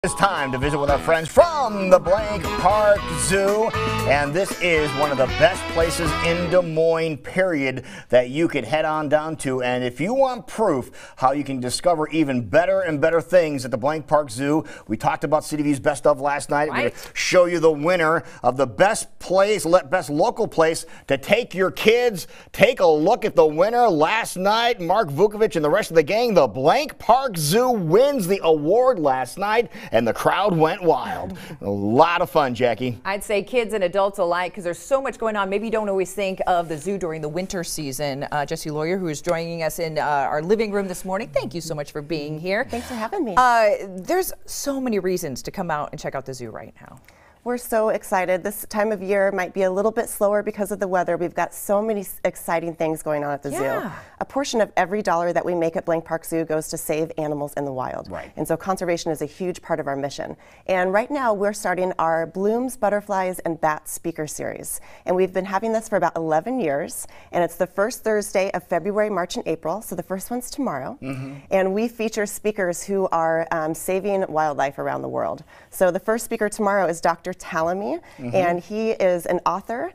It's time to visit with our friends from the Blank Park Zoo, and this is one of the best places in Des Moines, period, that you could head on down to. And if you want proof how you can discover even better and better things at the Blank Park Zoo, we talked about City View's Best of last night. We're going to show you the winner of the best place, best local place to take your kids. Take a look at the winner last night. Mark Vukovic and the rest of the gang. The Blank Park Zoo wins the award last night, and the crowd went wild. A lot of fun, Jackie. I'd say kids and adults alike, because there's so much going on. Maybe you don't always think of the zoo during the winter season. Jesse Lawyer, who is joining us in our living room this morning. Thank you so much for being here. Thanks for having me. There's so many reasons to come out and check out the zoo right now. We're so excited. This time of year might be a little bit slower because of the weather. We've got so many exciting things going on at the zoo. A portion of every dollar that we make at Blank Park Zoo goes to save animals in the wild. And so conservation is a huge part of our mission. And right now we're starting our Blooms, Butterflies, and Bats speaker series. And we've been having this for about 11 years. And it's the first Thursday of February, March, and April. So the first one's tomorrow. And we feature speakers who are saving wildlife around the world. So the first speaker tomorrow is Dr. Talamy, and he is an author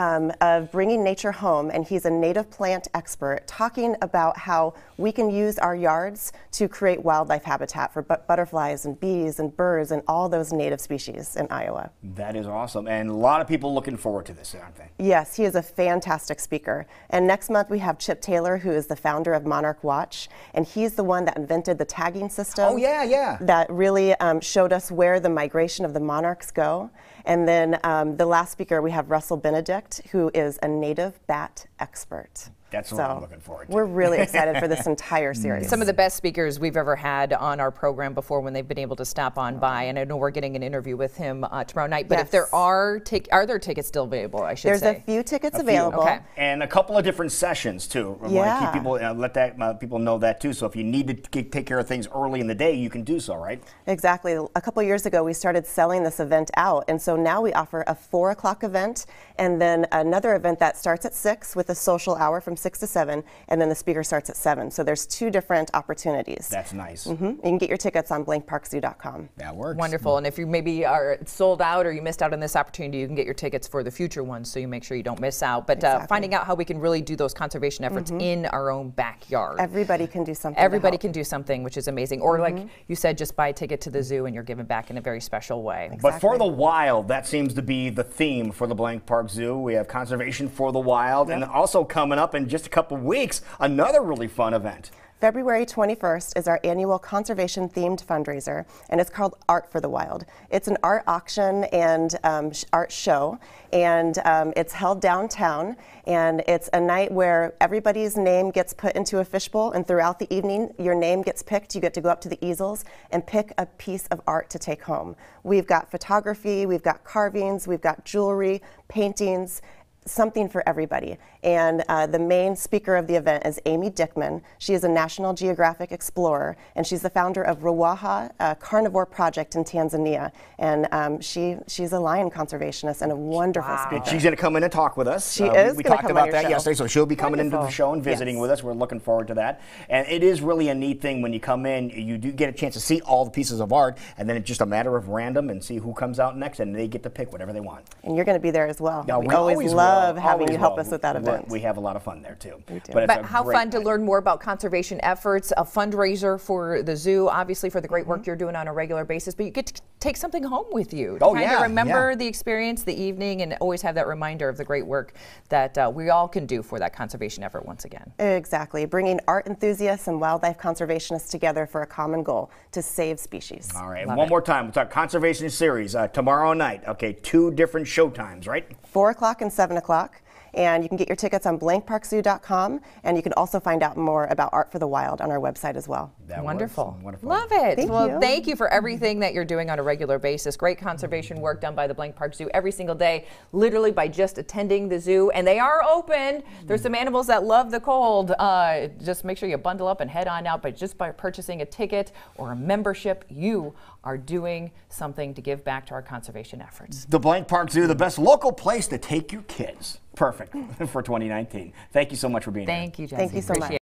of Bringing Nature Home, and he's a native plant expert talking about how we can use our yards to create wildlife habitat for butterflies and bees and birds and all those native species in Iowa. That is awesome, and a lot of people looking forward to this, aren't they? Yes, he is a fantastic speaker. And next month we have Chip Taylor, who is the founder of Monarch Watch, and he's the one that invented the tagging system. Oh, yeah. That really showed us where the migration of the monarchs go. And then the last speaker, we have Russell Benedict, who is a native bat expert. That's what I'm looking forward to. We're really excited for this entire series. Some of the best speakers we've ever had on our program before when they've been able to stop on by, and I know we're getting an interview with him tomorrow night, but if there are there tickets still available, I should say? There's a few tickets available. Okay. And a couple of different sessions, too. I want to keep people, let people know that, too. So if you need to take care of things early in the day, you can do so, right? Exactly. A couple years ago, we started selling this event out, and so now we offer a 4 o'clock event, and then another event that starts at 6 with a social hour from 6 to 7, and then the speaker starts at 7. So there's 2 different opportunities. That's nice. You can get your tickets on blankparkzoo.com. That works. Wonderful. And if you maybe are sold out or you missed out on this opportunity, you can get your tickets for the future ones, so you make sure you don't miss out. But finding out how we can really do those conservation efforts in our own backyard. Everybody can do something. Everybody can do something, which is amazing. Or like you said, just buy a ticket to the zoo and you're giving back in a very special way. But for the wild, that seems to be the theme for the Blank Park Zoo. We have conservation for the wild, and also coming up in just a couple of weeks, another really fun event. February 21st is our annual conservation-themed fundraiser, and it's called Art for the Wild. It's an art auction and art show, and it's held downtown, and it's a night where everybody's name gets put into a fishbowl, and throughout the evening, your name gets picked. You get to go up to the easels and pick a piece of art to take home. We've got photography, we've got carvings, we've got jewelry, paintings, something for everybody. And the main speaker of the event is Amy Dickman. She is a National Geographic explorer, and she's the founder of Ruaha, a carnivore project in Tanzania. And she's a lion conservationist and a wonderful speaker. She's going to come in and talk with us. She is. We talked about that yesterday, so she'll be coming into the show and visiting with us. We're looking forward to that. And it is really a neat thing when you come in. You do get a chance to see all the pieces of art, and then it's just a matter of random and see who comes out next, and they get to pick whatever they want. And you're going to be there as well. Yeah, we always love having you help us with that event. We have a lot of fun there too. But how fun to learn more about conservation efforts, a fundraiser for the zoo, obviously for the great work you're doing on a regular basis, but you get to take something home with you. To kind of remember the experience, the evening, and always have that reminder of the great work that we all can do for that conservation effort once again. Exactly. Bringing art enthusiasts and wildlife conservationists together for a common goal to save species. All right. One more time. We'll talk conservation series tomorrow night. Okay, 2 different show times, right? 4 o'clock and 7 o'clock. And you can get your tickets on blankparkzoo.com, and you can also find out more about Art for the Wild on our website as well. Wonderful. Love it. Thank you for everything that you're doing on a regular basis. Great conservation work done by the Blank Park Zoo every single day, literally by just attending the zoo. And they are open. There's some animals that love the cold. Just make sure you bundle up and head on out. But just by purchasing a ticket or a membership, you are doing something to give back to our conservation efforts. The Blank Park Zoo, the best local place to take your kids. Perfect for 2019. Thank you so much for being here. Thank you, Jesse. Thank you so much.